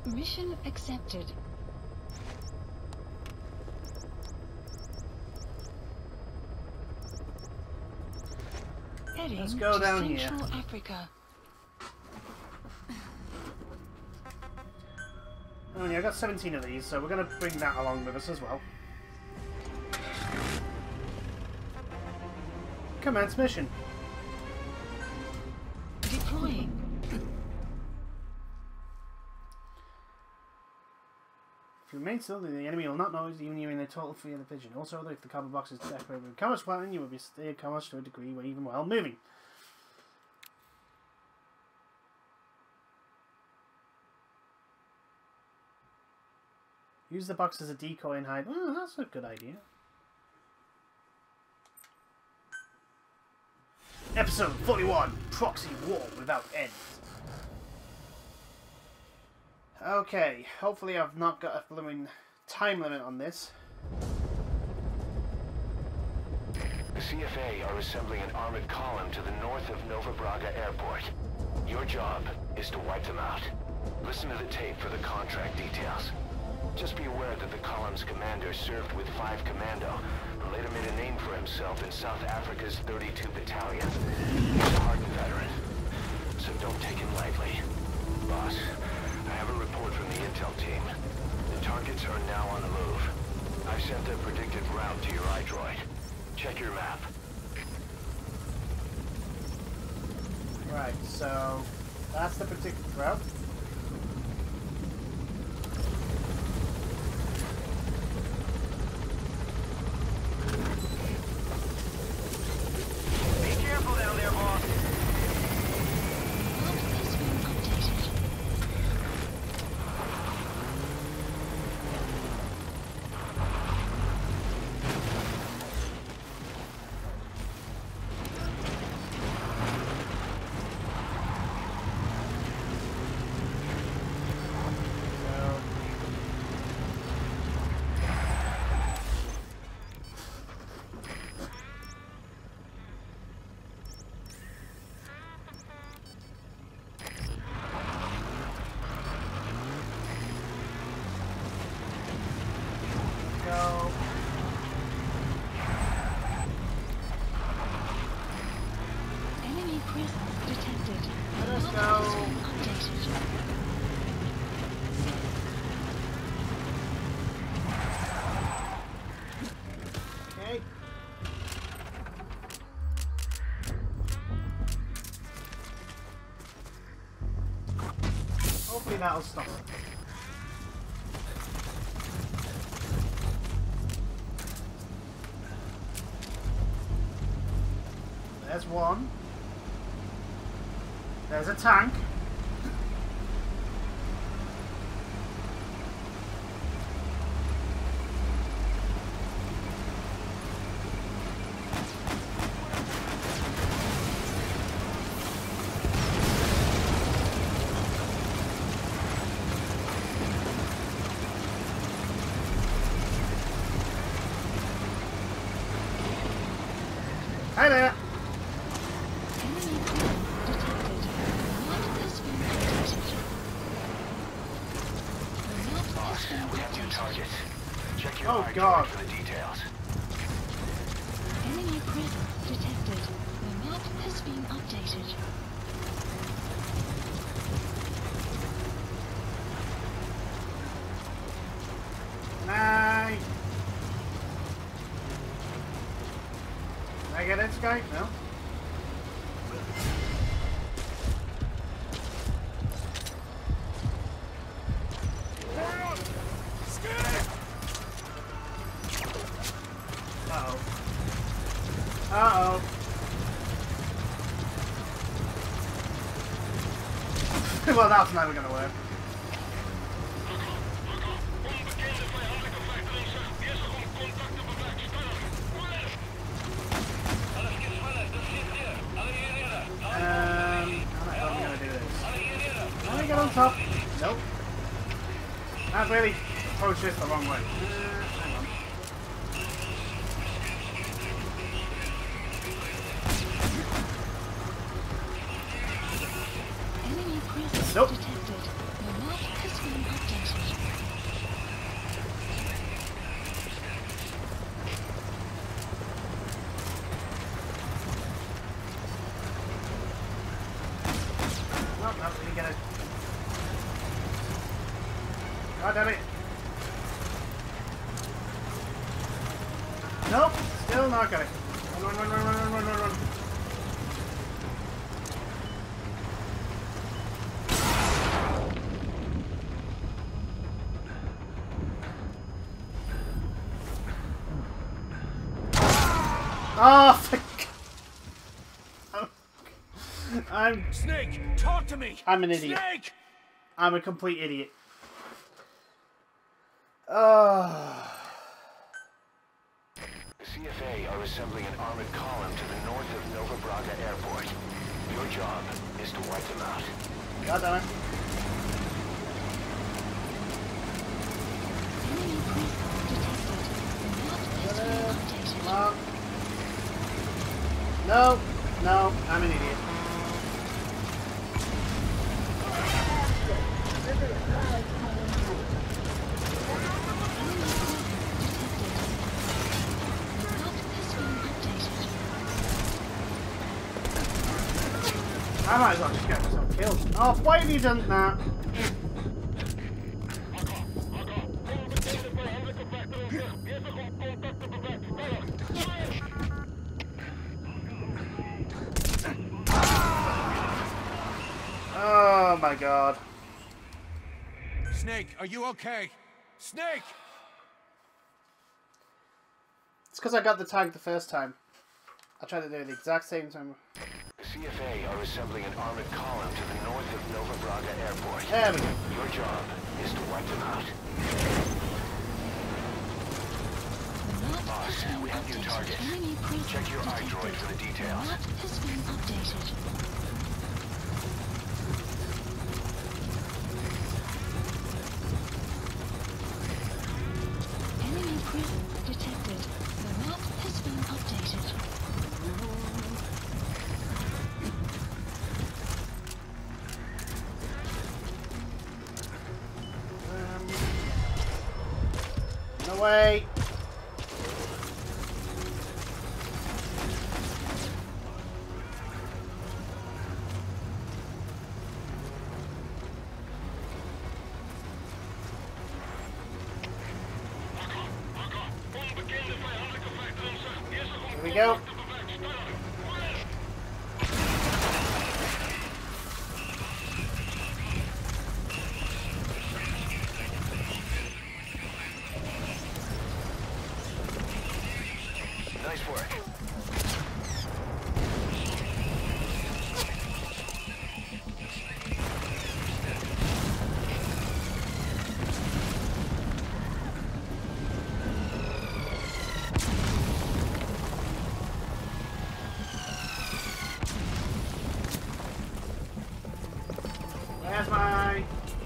Mission accepted. Heading Let's go to down Central here. Africa. Oh yeah, I got 17 of these, so we're going to bring that along with us as well. Commence mission. Deploying. If you remain still, the enemy will not notice even you in a total free of the vision. Also, if the cardboard box is decorated with camouflage pattern, you will be steered camouflage to a degree where even while moving. Use the box as a decoy and hide. Oh, that's a good idea. Episode 41, Proxy War Without End. Okay, hopefully I've not got a blooming time limit on this. The CFA are assembling an armored column to the north of Nova Braga Airport. Your job is to wipe them out. Listen to the tape for the contract details. Just be aware that the column's commander served with 5 Commando and later made a name for himself in South Africa's 32 Battalion. He's a hardened veteran, so don't take him lightly. Boss, I have a report from the intel team. The targets are now on the move. I've sent their predicted route to your iDroid. Check your map. Right, so that's the predicted route. Be careful down there, boss. Map has been updated. Go. Enemy presence detected. Let us Map go. has been updated. Okay. Hopefully that'll stop it. There's one. There's a tank. Hi there. Enemy presence detected. Map has been updated. The map Boss, has been we have 2 updated. targets. Check your Oh, iDroid God. for the details. Enemy presence detected. The map has been updated. Night. Can I get this guy? No. Uh-oh. Uh-oh. Well, that's never gonna work. How the hell am I gonna do this? Can I get on top? Nope. I've really approached this the wrong way. Hang on. Enemy presence Nope. detected. The map has been updated. God damn it. Nope, still not got it. Run, run, run, run, run, run, run, run. Oh, I'm Snake, talk to me. I'm an idiot. Snake. I'm a complete idiot. Oh. The CFA are assembling an armored column to the north of Nova Braga Airport. Your job is to wipe them out. God damn it. Enemy presence detected. The map has been updated. Come on. No, no, I'm an idiot. I might as well just get myself killed. Oh, why have you done that? Oh my god. Snake, are you okay? Snake! It's because I got the tag the first time. I tried to do it the exact same time. The CFA are assembling an armored column to the north of Nova Braga Airport. There we go. Your job is to wipe them out. Boss, we have new targets. Check your iDroid for the details. The map has been updated. Enemy presence detected. The map has been updated. No way. Here we go. Nice work. Where's my...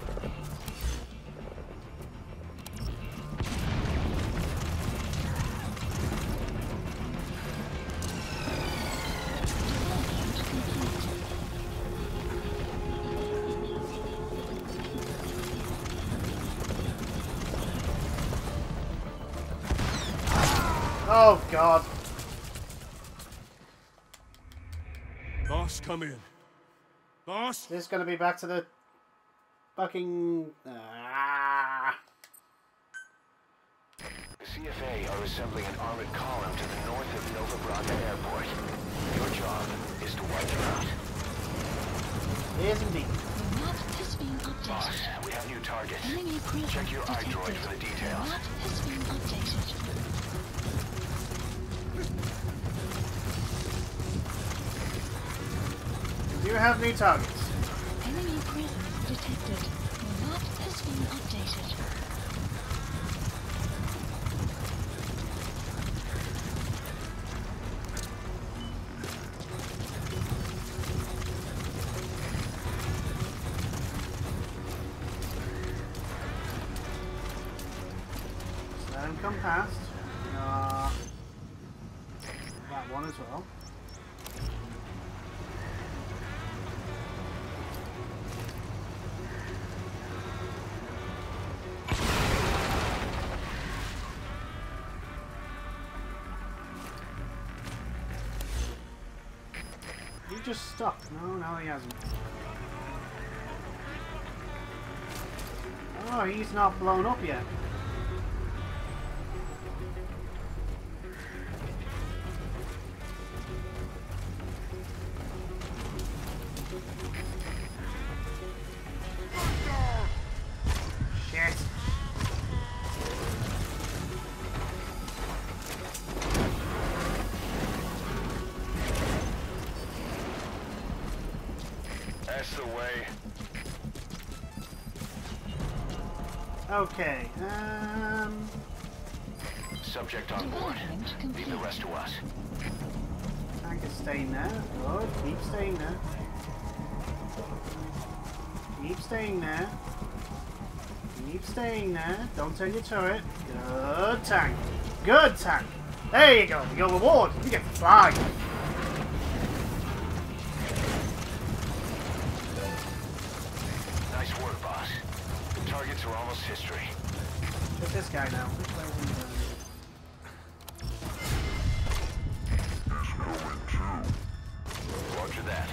Oh god. Boss, come in. Boss? This is gonna be back to the fucking... The CFA are assembling an armored column to the north of Nova Braga Airport. Your job is to wipe them out. Yes, indeed. The map has been Boss, updated. we have new targets. Enemy presence Check your detected. iDroid for the The details. map has been updated. Do you have new targets? Enemy presence detected. The map has been updated. Let him come past. That one as well. He just stopped. No, he hasn't. Oh, Oh, he's not blown up yet. Shit. That's the way. Okay, Subject on board. Leave the rest to us. tank is staying there. Good, keep staying there. Keep staying there. Keep staying there. Don't turn your turret. Good tank. Good tank. There you go. Your reward. You get to fly. Nice work, boss. Targets are almost history. Look at this guy now. Which way is he going? Roger that.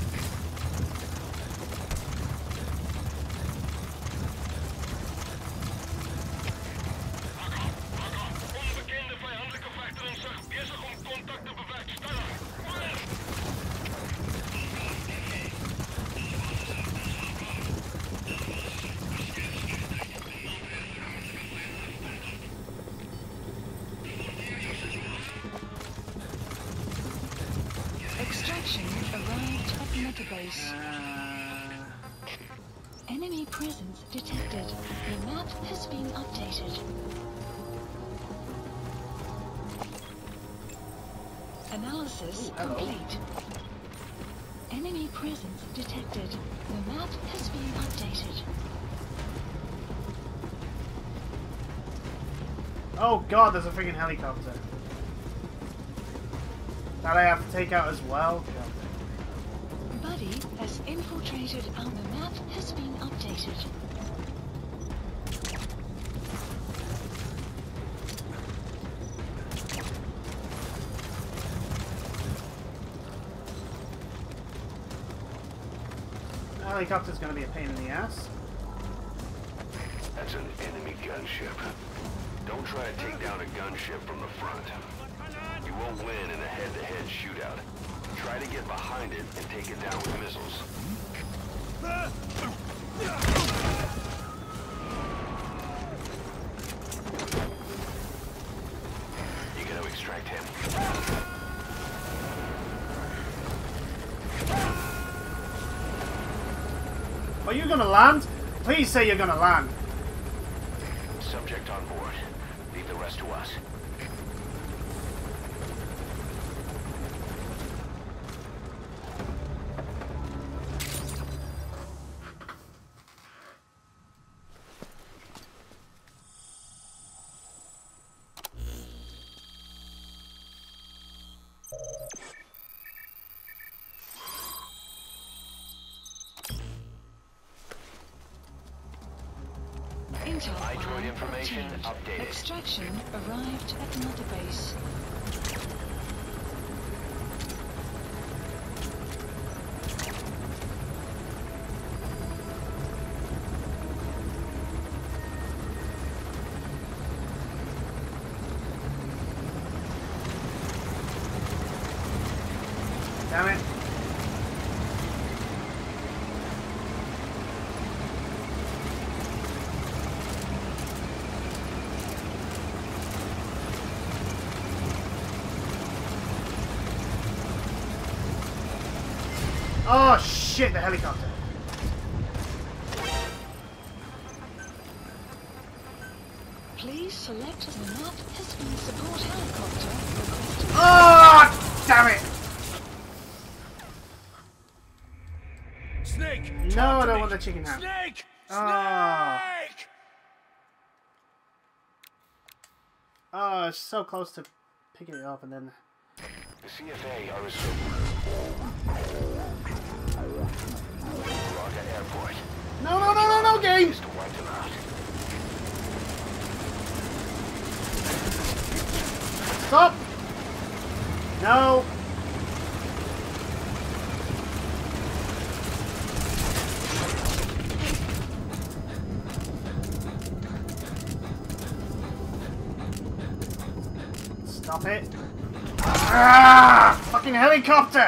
Onbekende vijandelijke vechteronzag bezig om contact te bewerkstelligen. Extraction arrived at Metabase. Enemy presence detected. The map has been updated. Analysis hello. complete. Enemy presence detected. The map has been updated. Oh god, there's a freaking helicopter. That I have to take out as well. Buddy has infiltrated and the map has been updated. The helicopter's going to be a pain in the ass. That's an enemy gunship. Don't try to take down a gunship from the front. You won't win in a head-to-head shootout. Try to get behind it and take it down with missiles. You gotta extract him. Are you going to land? Please say you're going to land. Subject on board. Leave the rest to us. Intel iDroid file information obtained. updated. Extraction arrived at Metabase. Damn it. Oh shit, the helicopter. Please select the map has been support helicopter requested. Oh, damn it. Snake! No, talk I to don't me. want the chicken hat. Snake! Oh. Snake! Oh, it's so close to picking it up and then... The CFA are Braga Airport. No, game! Is to wipe them out. Stop! No! Stop it. Ah! Fucking helicopter!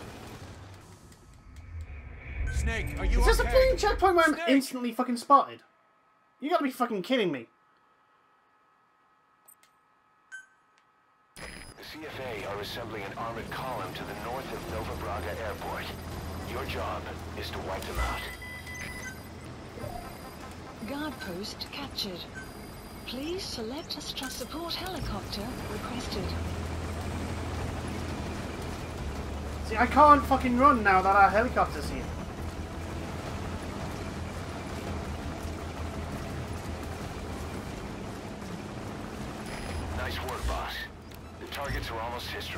Snake, are you Is this a okay? fucking checkpoint where I'm Snake! instantly fucking spotted? You gotta be fucking kidding me. The CFA are assembling an armored column to the north of Nova Braga Airport. Your job is to wipe them out. Guard post captured. Please select a support helicopter requested. See, I can't fucking run now that our helicopter's here. Nice work, boss. The targets are almost history.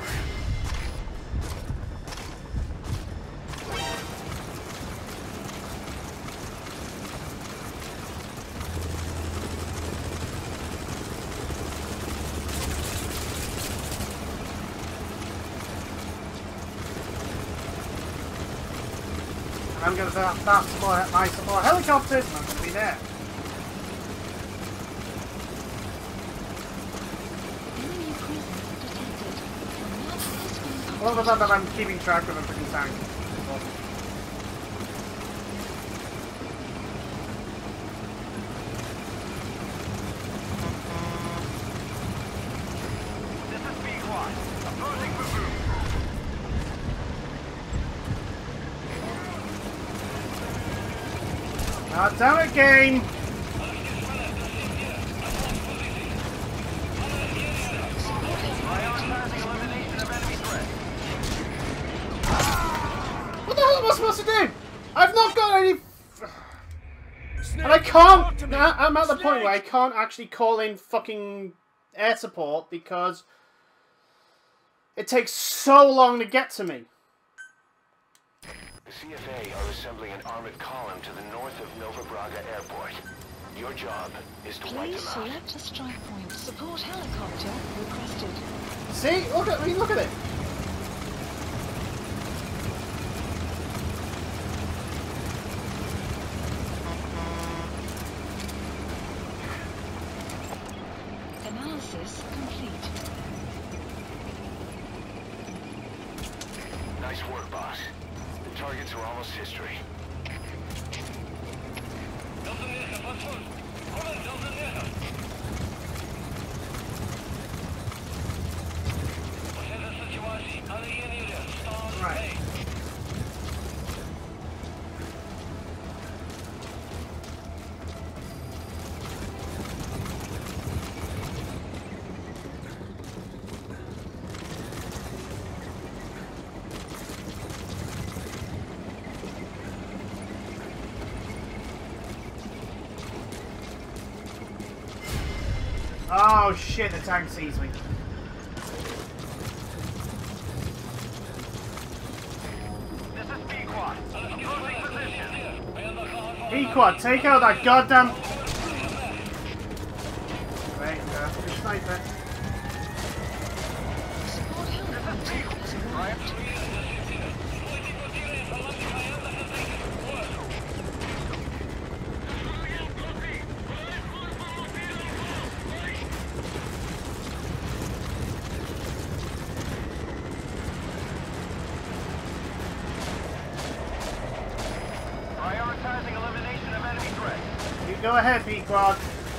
And I'm gonna start my support helicopters and I'm gonna be there. Enemy presence detected. The map has been I love the fact that I'm keeping track of a freaking tank. This is B-Quad. Approaching for group. God damn it, game! Prioritizing elimination of enemy threat. What the hell am I supposed to do? I've not got any... Snake, And I talk to can't... me. I'm at the point Snake! where I can't actually call in fucking air support because it takes so long to get to me. The CFA are assembling an armored column to the north of Nova Braga Airport. Your job is to wipe Please them out. select a strike point. Support helicopter requested. See? Look at me, look at it. Analysis complete. Nice work, boss. The targets are almost history. Right. Oh shit, the tank sees me. This is B-Quad. Approaching position. B-Quad, take out that goddamn... Right, good sniper. Support helicopter has arrived. Prioritizing elimination of enemy threat. You go ahead, B-Quad.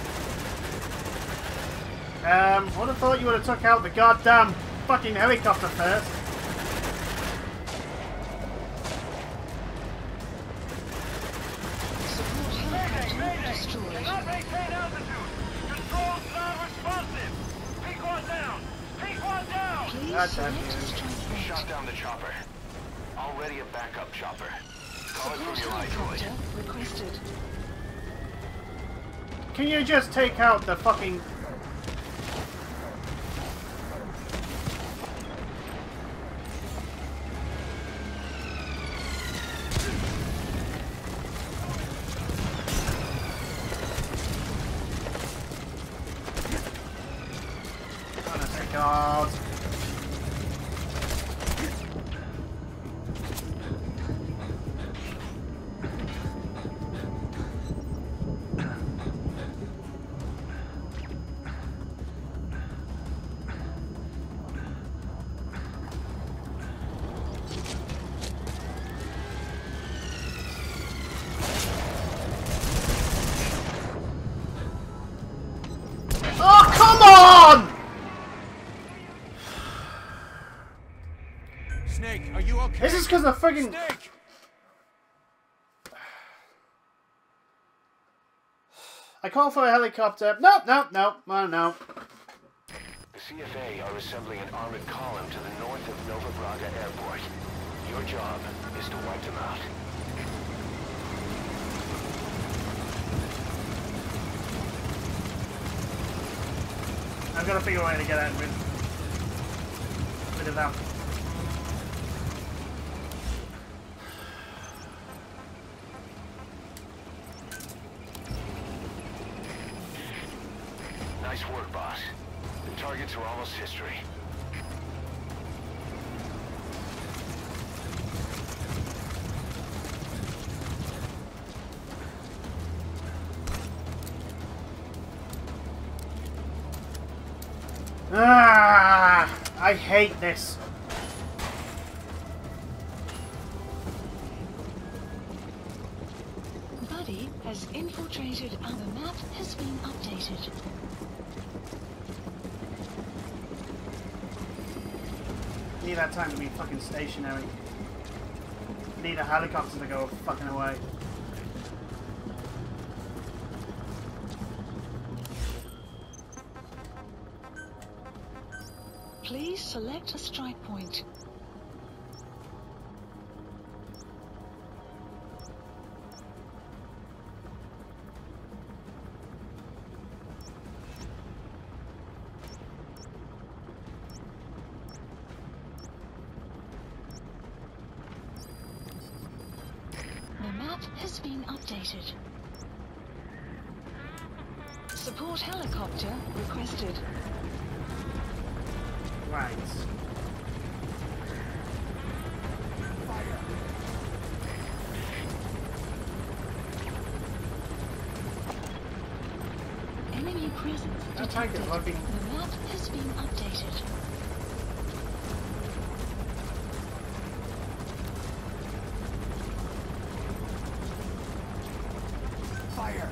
Would have thought you would have took out the goddamn fucking helicopter first. Support helicopter destroyed. Not maintain altitude. Controls non-responsive. B-Quad down. B-Quad down. Please God damn select you. a strike point. Shot down the chopper. Already a backup chopper. Call it Support from your iDroid. helicopter requested. Can you just take out the fucking... Honest to God. because the friggin'... Snake! I call for a helicopter. Nope, nope, nope. Oh, no. The CFA are assembling an armored column to the north of Nova Braga Airport. Your job is to wipe them out. I've got to figure a way to get out rid of them. Nice work, boss. The targets are almost history. Ah, I hate this. Buddy has infiltrated and the map has been updated. Need that time to be fucking stationary. Need a helicopter to go fucking away. Please select a strike point. The map has been updated. Support helicopter requested. Right. Enemy presence That tank is detected. looking... The map has been updated. Fire!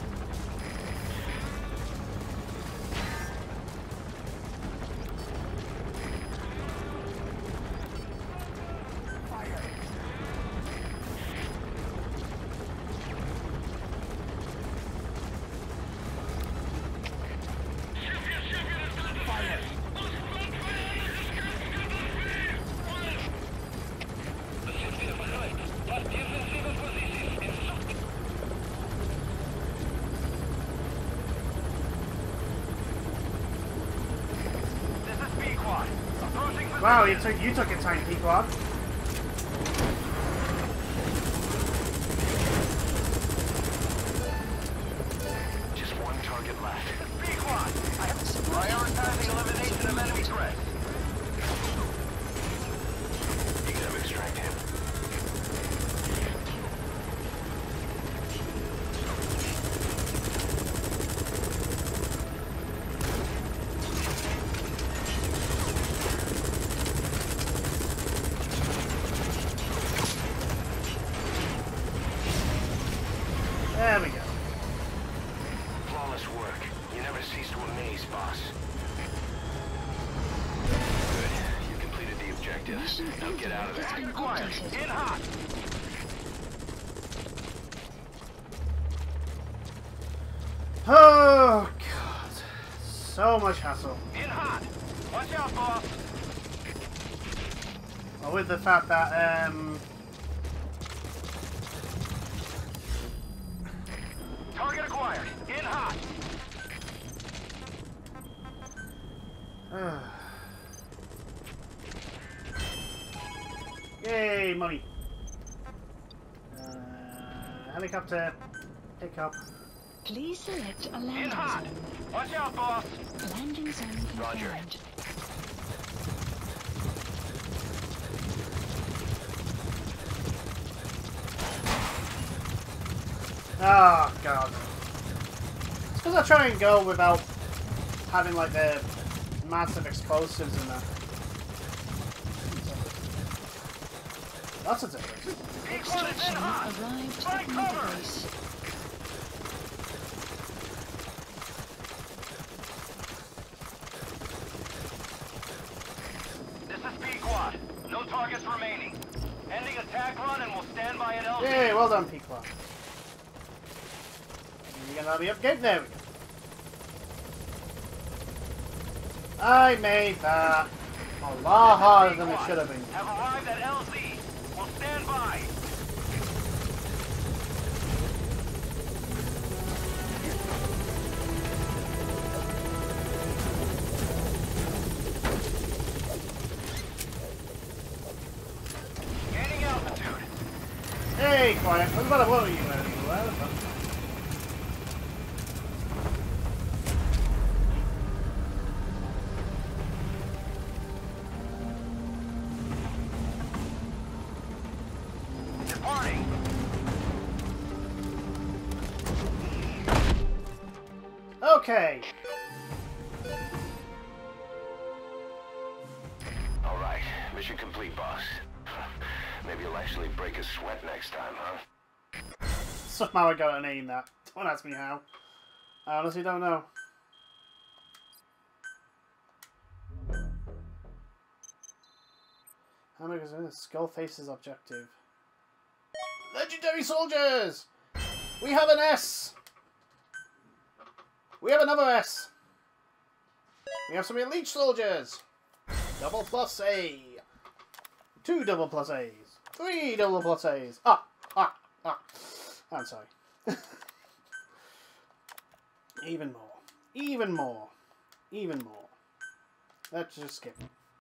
This is Pequod. Approaching position. Wow, you took your time, Pequod. Just one target left. Pequod. I have prioritizing elimination of enemy threats. You can extract him. There we go. Flawless work. You never cease to amaze, boss. Good. You completed the objective. Mission Now get out of has there. been Acquired. updated. In hot. Oh, God. So much hassle. In hot. Watch out, boss. Well, with the fact that, Target acquired. In hot. Yay, money. Helicopter. Pick up. Please select a In landing hot. zone. Watch out, boss. Landing zone Roger. confirmed. Oh, God. It's because I try and go without having, like, the massive explosives in there. That's a difference. Pequod is in Extraction hot. arrived Strike at cover. the base. This is Pequod. No targets remaining. LZ. Hey, well done, Pequod. You're gonna be up gate. There we go. I made that a lot harder than it should have been. Have arrived at LZ. We'll stand by. Gaining altitude. Hey, quiet. What about what are you wearing? Departing. Okay. All right, mission complete, boss. Maybe you'll actually break a sweat next time, huh? Somehow I got a name that. Don't ask me how. I honestly don't know. How many is this? Skull Faces objective. Legendary soldiers! We have an S! We have another S! We have some elite soldiers! Double plus A! 2 double plus A's! 3 double plus A's! I'm sorry. Even more. Even more. Even more. Let's just skip.